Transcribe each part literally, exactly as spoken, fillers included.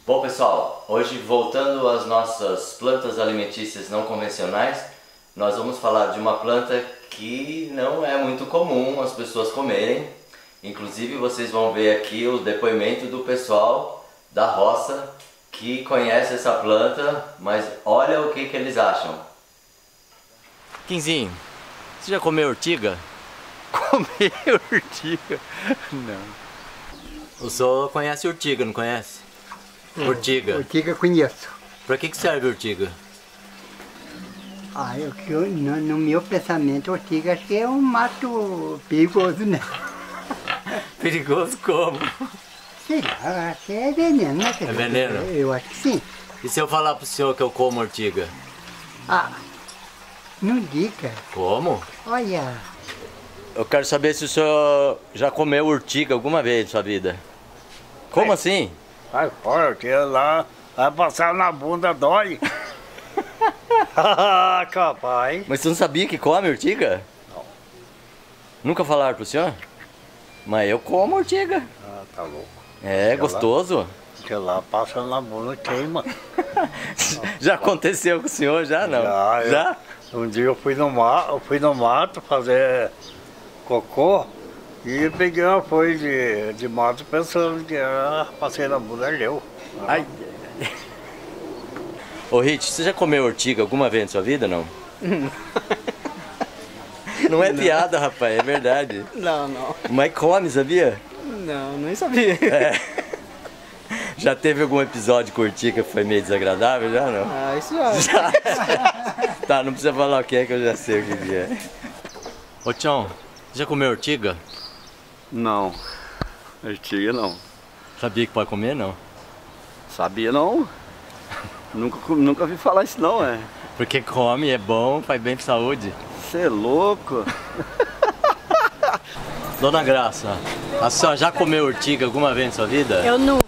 Bom pessoal, hoje voltando às nossas plantas alimentícias não convencionais, nós vamos falar de uma planta que não é muito comum as pessoas comerem. Inclusive vocês vão ver aqui o depoimento do pessoal da roça que conhece essa planta, mas olha o que, que eles acham. Quinzinho, você já comeu urtiga? Comer urtiga? Não. O senhor conhece urtiga, não conhece? Urtiga. Urtiga conheço. Pra que, que serve urtiga? Ah, eu, eu, no, no meu pensamento, urtiga acho que é um mato perigoso, né? Perigoso como? Sei lá, acho que é veneno, né? É veneno? Eu, eu acho que sim. E se eu falar pro senhor que eu como urtiga? Ah, não diga. Como? Olha. Eu quero saber se o senhor já comeu urtiga alguma vez na sua vida. Como Ai. assim? Sai fora, que lá vai passar na bunda, dói. Capaz. Mas você não sabia que come urtiga? Não. Nunca falaram pro senhor? Mas eu como urtiga. Ah, tá louco. É, gostoso. Que lá passa na bunda, queima. Já aconteceu com o senhor, já não? Já, eu- Já? Um dia eu fui no mato, eu fui no mato fazer cocô e peguei uma folha de, de mato pensando que era, passei na bunda, deu. Ai. Ô Rit, você já comeu urtiga alguma vez na sua vida, não? Não é piada, rapaz, é verdade. Não, não. Mas come, sabia? Não, nem sabia. É. Já teve algum episódio com urtiga que foi meio desagradável, já não? Ah, isso já. Já. Tá, não precisa falar o que é que eu já sei o que que é. Ô Tião, já comeu urtiga? Não, urtiga não. Sabia que pode comer, não? Sabia não? Nunca, nunca vi falar isso não, é. Porque come, é bom, faz bem pra saúde. Você é louco? Dona Graça, a senhora já comeu urtiga alguma vez na sua vida? Eu nunca,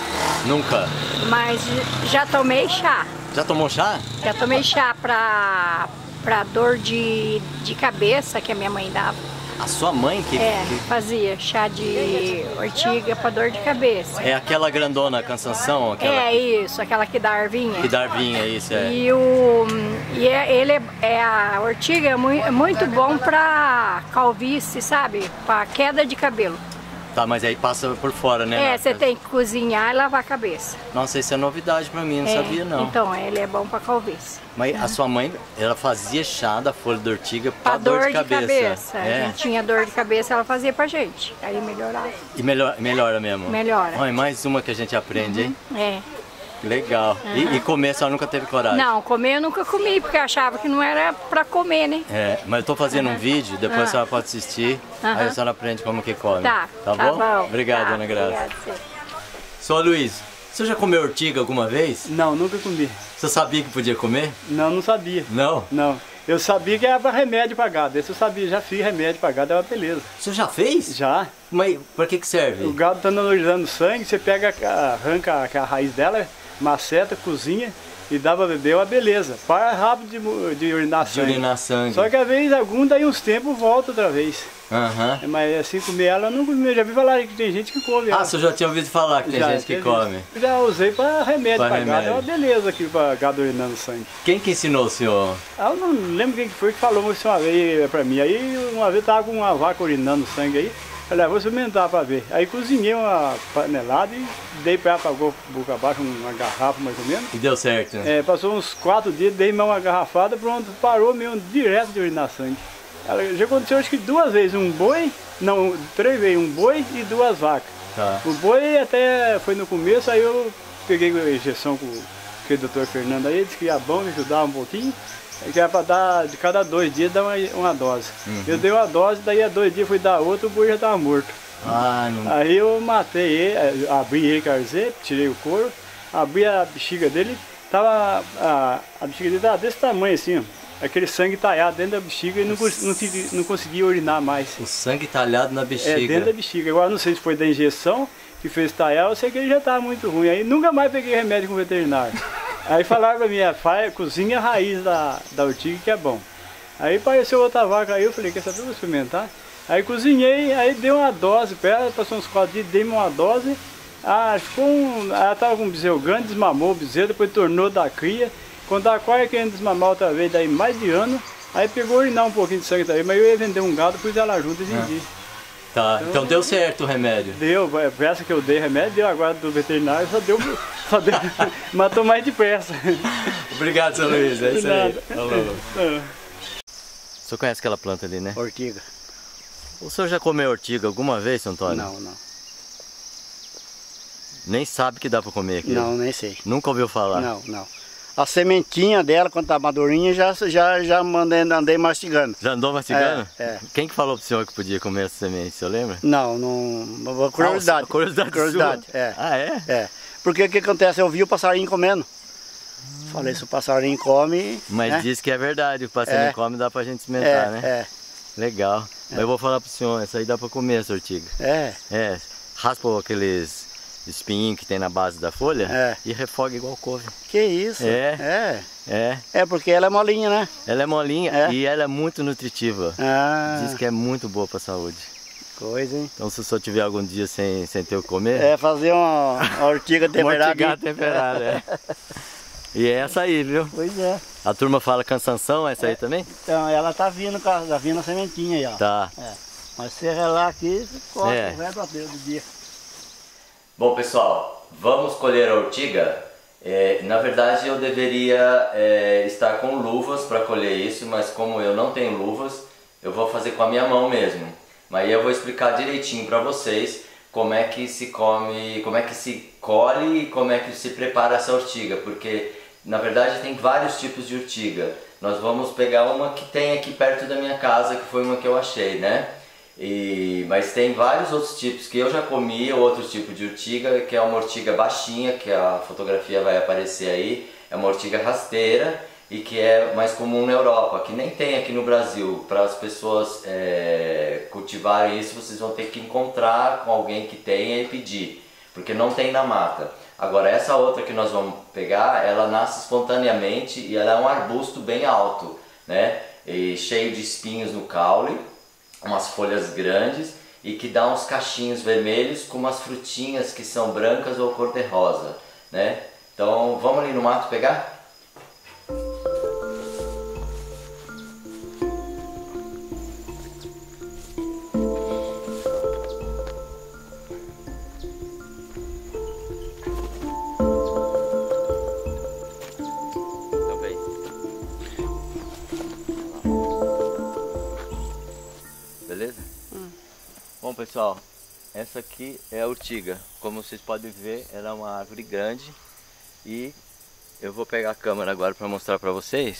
Nunca? mas já tomei chá. Já tomou chá? Já tomei chá pra, pra dor de, de cabeça que a minha mãe dava. A sua mãe que... É, que- fazia chá de ortiga pra dor de cabeça. É aquela grandona, a cansanção, aquela É isso, aquela que dá arvinha. que dá arvinha, isso é. E, o, e é, ele é, é a ortiga é mui- é muito bom pra calvície, sabe? Pra queda de cabelo. Tá, mas aí passa por fora, né? É, você tem que cozinhar e lavar a cabeça. Nossa, isso é novidade pra mim, não É, sabia não. Então, ele é bom pra calvície. Mas a sua mãe, ela fazia chá da folha de ortiga pra, Pra dor de cabeça. A É. gente tinha dor de cabeça, ela fazia pra gente. Aí melhorava. E melhor, melhora mesmo? Melhora. Olha, mais uma que a gente aprende, hein? É. Legal. E, e comer a senhora nunca teve coragem? Não, comer eu nunca comi, porque eu achava que não era pra comer, né? É, mas eu tô fazendo um vídeo, depois Ah. a senhora pode assistir, Aham. aí a senhora aprende como que come. Tá, Tá tá bom? bom. Obrigado, Tá, Dona Graça. obrigado, sim. Senhor Luiz, você já comeu ortiga alguma vez? Não, nunca comi. Você sabia que podia comer? Não, não sabia. Não? Não. Eu sabia que era pra remédio pra gado. Esse eu sabia, já fiz remédio pra gado, é uma beleza. Você já fez? Já. Mas pra que que serve? O gado tá analisando sangue, você pega, a- arranca a, a raiz dela, maceta, cozinha e dá pra beber, é uma beleza. Para rápido de, mu- de urinar De sangue. urinar sangue. Só que às vezes algum, daí uns tempos, volta outra vez. Aham. Mas assim, comer ela, eu não comi. Eu já vi falar que tem gente que come ela. Ah, você já tinha ouvido falar que tem Já, gente que teve come. isso. Já usei pra remédio Pra pra, gado, remédio. é uma beleza aqui pra gado urinando sangue. Quem que ensinou o senhor? Ah, eu não lembro quem que foi que falou isso uma vez pra mim. Aí uma vez tava com uma vaca urinando sangue aí. Falei, ah, vou experimentar pra ver. Aí cozinhei uma panelada e dei pra ela pra boca abaixo, uma garrafa mais ou menos. E deu certo? É, passou uns quatro dias, dei mais uma garrafada, pronto, parou mesmo direto de urinar sangue. Ela, já aconteceu acho que duas vezes, um boi, não, três vezes, um boi e duas vacas. Tá. O boi até foi no começo, aí eu peguei a injeção com aquele doutor Fernando aí, disse que ia bom, me ajudava um pouquinho, que era para dar, de cada dois dias, dar uma, uma dose. Uhum. Eu dei uma dose, daí a dois dias fui dar outra, o boi já estava morto. Ah, não... Aí eu matei ele, abri ele, quer dizer, tirei o couro, abri a bexiga dele, tava, a, a bexiga dele estava desse tamanho assim, ó. Aquele sangue talhado dentro da bexiga e não, cons- não, tive- não conseguia urinar mais. O sangue talhado na bexiga. É, dentro da bexiga. Agora não sei se foi da injeção que fez talhar, eu sei que ele já estava muito ruim. Aí nunca mais peguei remédio com o veterinário. Aí falaram pra mim, a cozinha a raiz da, da urtiga que é bom. Aí apareceu outra vaca aí, eu falei, quer saber, eu vou experimentar. Aí cozinhei, aí dei uma dose, pera, passou uns quatro dias, dei uma dose Ah, ficou um, ela tava com um bezerro grande, desmamou o bezerro, depois tornou da cria. Quando a quase querendo desmamar outra vez, daí mais de ano, aí pegou urinar um pouquinho de sangue também, mas eu ia vender um gado, pus ela junto e vendi. Ah. Tá, então, então deu certo o remédio. Deu, peça que eu dei remédio, deu agora do veterinário, só deu, só deu, matou mais depressa. Obrigado, seu Luiz, é isso aí. Falou. É. O senhor conhece aquela planta ali, né? Ortiga. O senhor já comeu ortiga alguma vez, seu Antônio? Não, não. Nem sabe que dá pra comer aqui? Não, nem sei. Nunca ouviu falar? Não, não. A sementinha dela, quando tá madurinha, já, já, já mandei, andei mastigando. Já andou mastigando? É, é. Quem que falou pro senhor que podia comer essa semente, o senhor lembra? Não, não. Curiosidade. Ah, curiosidade Curiosidade, sua? é. Ah, é? É. Porque o que acontece? Eu vi o passarinho comendo. Falei, se o passarinho come... Mas né? diz que é verdade, o passarinho É. come, dá pra gente experimentar, É, né? é. Legal. Mas eu vou falar pro senhor, essa aí dá pra comer, essa ortiga. É. É, raspa aqueles espinhinhos que tem na base da folha É. e refoga igual couve. Que isso? É. É. É, É porque ela é molinha, né? ela é molinha É. e ela é muito nutritiva. Ah, Diz que é muito boa pra saúde. coisa, hein? Então se o senhor tiver algum dia sem, sem ter o que comer, É, fazer uma, uma ortiga temperada. mortigar temperada, é. E é essa aí, viu? Pois é. A turma fala cansanção, essa aí também? Então, ela tá vindo, com a- tá vindo a sementinha aí, ó. Tá. É. Mas se relar aqui, corta É. o resto do dia. Bom pessoal, vamos colher a ortiga? É, na verdade eu deveria é, estar com luvas para colher isso, mas como eu não tenho luvas, eu vou fazer com a minha mão mesmo. Mas aí eu vou explicar direitinho para vocês como é que se come, como é que se colhe e como é que se prepara essa ortiga, porque na verdade tem vários tipos de ortiga. Nós vamos pegar uma que tem aqui perto da minha casa, que foi uma que eu achei, né? E, mas tem vários outros tipos que eu já comi, outro tipo de ortiga, que é uma ortiga baixinha, que a fotografia vai aparecer aí, é uma ortiga rasteira e que é mais comum na Europa, que nem tem aqui no Brasil. Para as pessoas é, cultivarem isso, vocês vão ter que encontrar com alguém que tenha e pedir, porque não tem na mata. Agora essa outra que nós vamos pegar, ela nasce espontaneamente e ela é um arbusto bem alto, né? E cheio de espinhos no caule, umas folhas grandes e que dá uns cachinhos vermelhos com umas frutinhas que são brancas ou cor-de-rosa, né? Então vamos ali no mato pegar? Então vem. Beleza? Hum. Bom pessoal, essa aqui é a urtiga. Como vocês podem ver, ela é uma árvore grande e eu vou pegar a câmera agora para mostrar para vocês.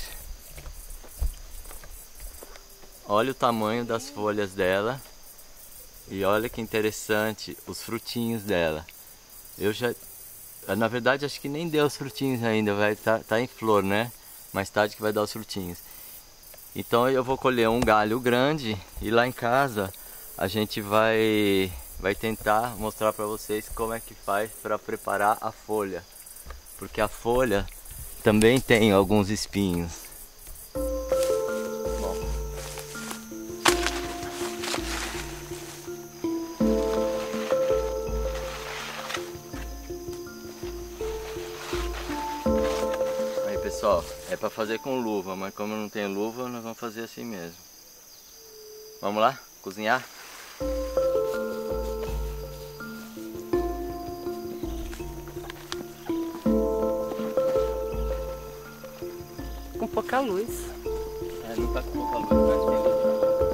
Olha o tamanho das folhas dela e olha que interessante os frutinhos dela. Eu já, na verdade acho que nem deu os frutinhos ainda, vai tá, tá em flor, né? Mais tarde que vai dar os frutinhos. Então eu vou colher um galho grande e lá em casa a gente vai, vai tentar mostrar para vocês como é que faz para preparar a folha. Porque a folha também tem alguns espinhos. Bom. Aí pessoal, é para fazer com luva, mas como eu não tenho luva, nós vamos fazer assim mesmo. Vamos lá? Cozinhar? Com pouca luz. É, não tá com pouca luz, mas tem luz.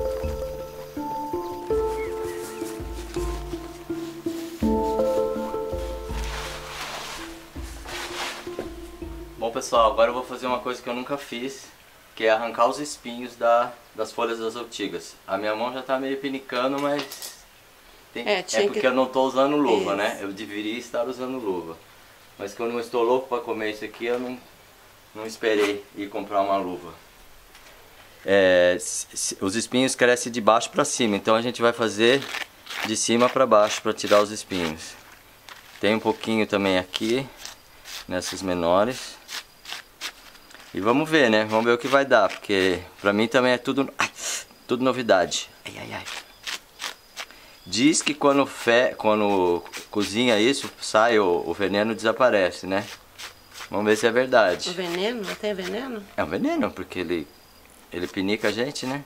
Bom pessoal, agora eu vou fazer uma coisa que eu nunca fiz, que é arrancar os espinhos da, das folhas das ortigas. A minha mão já tá meio pinicando, mas tem, É, é tinha porque que- eu não tô usando luva, Isso. né? Eu deveria estar usando luva. Mas que eu não estou louco para comer isso aqui, eu não, não esperei ir comprar uma luva. É, se- se- os espinhos crescem de baixo para cima, então a gente vai fazer de cima para baixo para tirar os espinhos. Tem um pouquinho também aqui, nessas menores. E vamos ver, né? Vamos ver o que vai dar, porque pra mim também é tudo, ai, tudo novidade. Ai, ai, ai. Diz que quando, fe... quando cozinha isso, sai o, o veneno desaparece, né? Vamos ver se é verdade. O veneno? Já tem veneno? É um veneno, porque ele, ele pinica a gente, né?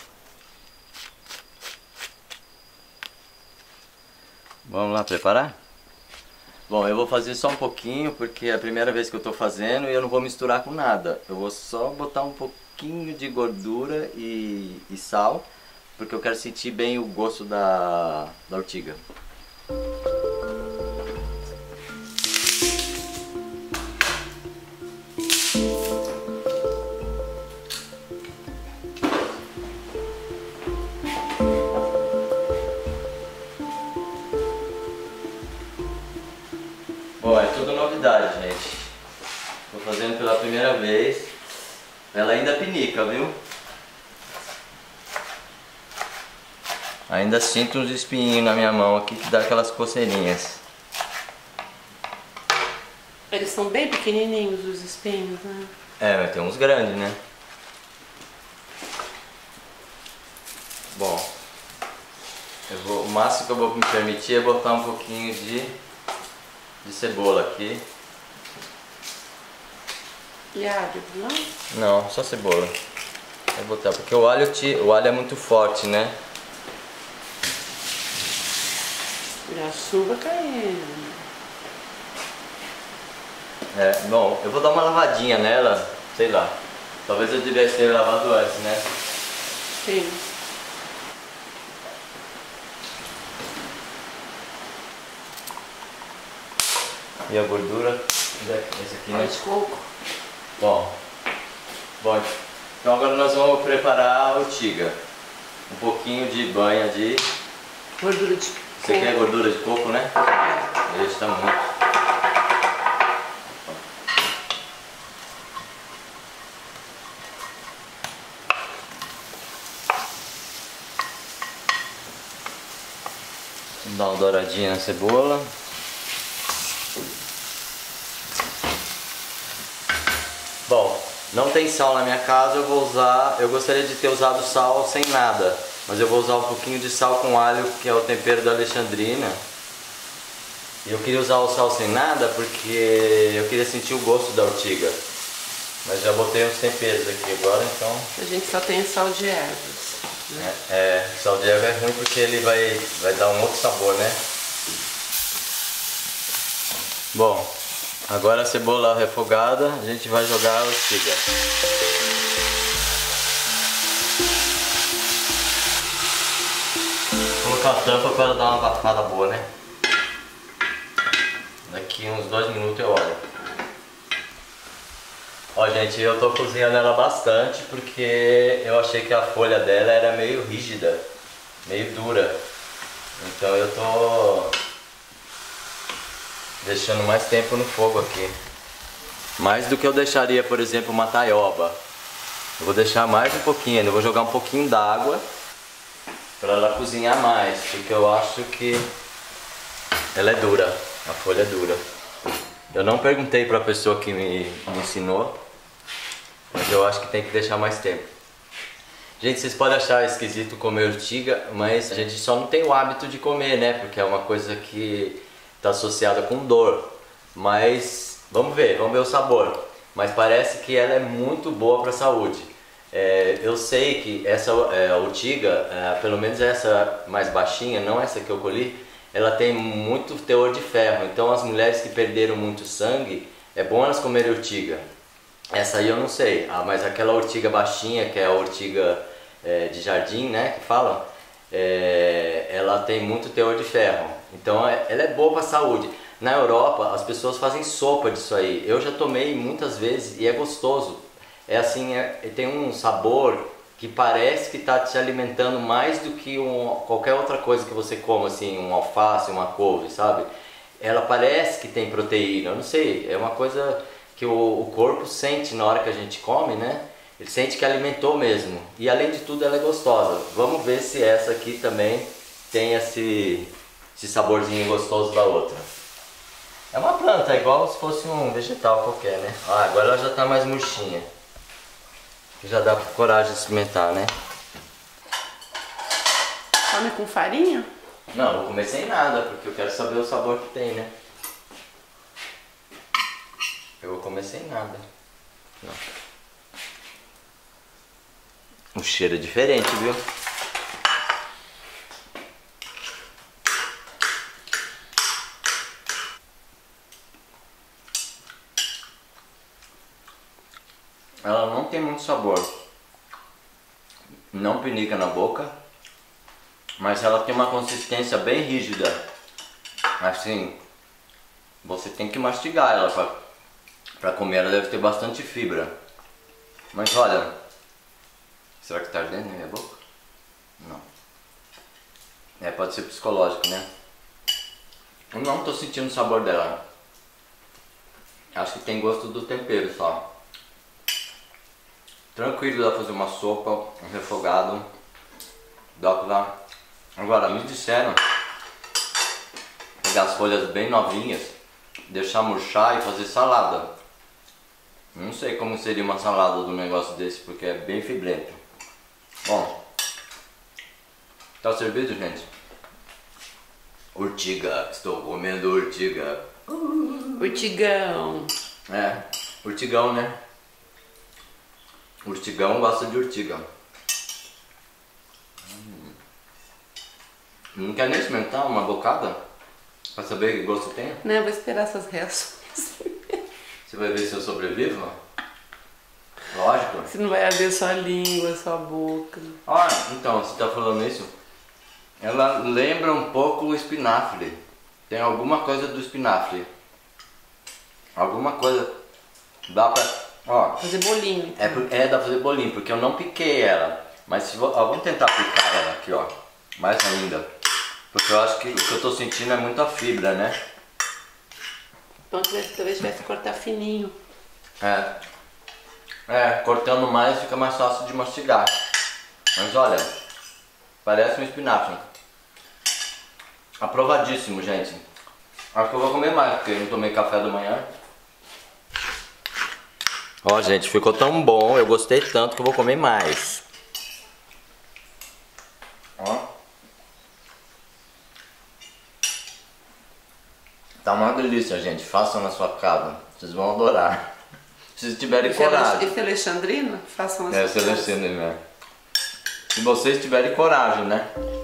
Vamos lá preparar? Bom, eu vou fazer só um pouquinho, porque é a primeira vez que eu tô fazendo e eu não vou misturar com nada. Eu vou só botar um pouquinho de gordura e, e sal, porque eu quero sentir bem o gosto da, da ortiga. Bom, é tudo novidade, gente. Tô fazendo pela primeira vez. Ela ainda pinica, viu? Ainda sinto uns espinhos na minha mão aqui que dá aquelas coceirinhas. Eles são bem pequenininhos, os espinhos, né? É, mas tem uns grandes, né? Bom, eu vou, o máximo que eu vou me permitir é botar um pouquinho de, de cebola aqui. E alho, não? Não, só cebola. Vou botar, porque o alho, o alho é muito forte, né? E a chuva caindo. É, bom, eu vou dar uma lavadinha nela, sei lá. Talvez eu devesse ter lavado antes, né? Sim. E a gordura, esse aqui, né? De coco. Bom, bom, então agora nós vamos preparar a ortiga. Um pouquinho de banha de... Gordura de coco. Você quer gordura de coco, né? Esse tá muito. Vamos dar uma douradinha na cebola. Bom, não tem sal na minha casa, eu vou usar, eu gostaria de ter usado sal sem nada, mas eu vou usar um pouquinho de sal com alho, que é o tempero da Alexandrina. Eu queria usar o sal sem nada porque eu queria sentir o gosto da ortiga, mas já botei uns temperos aqui agora, então... A gente só tem sal de ervas. É, é, sal de erva é ruim porque ele vai, vai dar um outro sabor, né? Bom, agora a cebola refogada, a gente vai jogar a ortiga. Vou colocar a tampa para ela dar uma abafada boa, né? Daqui uns dois minutos eu olho. Ó, gente, eu tô cozinhando ela bastante porque eu achei que a folha dela era meio rígida, meio dura. Então eu tô deixando mais tempo no fogo aqui. Mais do que eu deixaria, por exemplo, uma taioba. Eu vou deixar mais um pouquinho ainda, eu vou jogar um pouquinho d'água para ela cozinhar mais, porque eu acho que ela é dura, a folha é dura. Eu não perguntei para a pessoa que me, me ensinou, mas eu acho que tem que deixar mais tempo. Gente, vocês podem achar esquisito comer ortiga, mas a gente só não tem o hábito de comer, né? Porque é uma coisa que está associada com dor. Mas vamos ver, vamos ver o sabor. Mas parece que ela é muito boa para a saúde. É, eu sei que essa é, a ortiga, é, pelo menos essa mais baixinha, não essa que eu colhi, ela tem muito teor de ferro. Então as mulheres que perderam muito sangue, é bom elas comerem ortiga. Essa aí eu não sei, ah, mas aquela ortiga baixinha, que é a ortiga é, de jardim, né, que falam, é, ela tem muito teor de ferro. Então é, ela é boa para a saúde. Na Europa as pessoas fazem sopa disso aí. Eu já tomei muitas vezes e é gostoso. É assim, é, tem um sabor que parece que está te alimentando mais do que um, qualquer outra coisa que você come, assim, um alface, uma couve, sabe? Ela parece que tem proteína, eu não sei, é uma coisa que o, o corpo sente na hora que a gente come, né? Ele sente que alimentou mesmo. E além de tudo ela é gostosa. Vamos ver se essa aqui também tem esse, esse saborzinho gostoso da outra. É uma planta, é igual se fosse um vegetal qualquer, né? Ah, agora ela já está mais murchinha. Já dá coragem de experimentar, né? Come com farinha? Não, eu vou comer sem nada, porque eu quero saber o sabor que tem, né? Eu vou comer sem nada. Não. O cheiro é diferente, viu? Ela não tem muito sabor. Não pinica na boca. Mas ela tem uma consistência bem rígida. Assim, você tem que mastigar ela pra, pra comer. Ela deve ter bastante fibra. Mas olha, será que tá ardendo na minha boca? Não. É, pode ser psicológico, né? Eu não tô sentindo o sabor dela. Acho que tem gosto do tempero só. Tranquilo, dá pra fazer uma sopa, um refogado. Dá pra dar. Agora, me disseram pegar as folhas bem novinhas, deixar murchar e fazer salada. Não sei como seria uma salada de um negócio desse, porque é bem fibrento. Bom, tá servido, gente? Urtiga, estou comendo urtiga. Urtigão. É, urtigão, né? Urtigão gosta de urtiga. Hum. Não quer nem experimentar uma bocada? Pra saber que gosto tem? Não, vou esperar essas reações. Você vai ver se eu sobrevivo? Lógico. Você não vai arder sua língua, sua boca. Ah, então, você tá falando isso? Ela lembra um pouco o espinafre. Tem alguma coisa do espinafre. Alguma coisa. Dá pra... Ó, Fazer bolinho. é, por- é, dá pra fazer bolinho, porque eu não piquei ela. Mas se vo- ó, vamos tentar picar ela aqui, ó. Mais ainda. Porque eu acho que o que eu tô sentindo é muita fibra, né? Então talvez tivesse que cortar fininho. É. É, cortando mais fica mais fácil de mastigar. Mas olha, parece um espinafre. Aprovadíssimo, gente. Acho que eu vou comer mais, porque eu não tomei café da manhã. Ó, gente, ficou tão bom, eu gostei tanto que eu vou comer mais. Ó. Tá uma delícia, gente. Façam na sua casa. Vocês vão adorar. Se vocês tiverem coragem. Esse Alexandrina? Façam as É, suas Celestino, né? Se vocês tiverem coragem, né?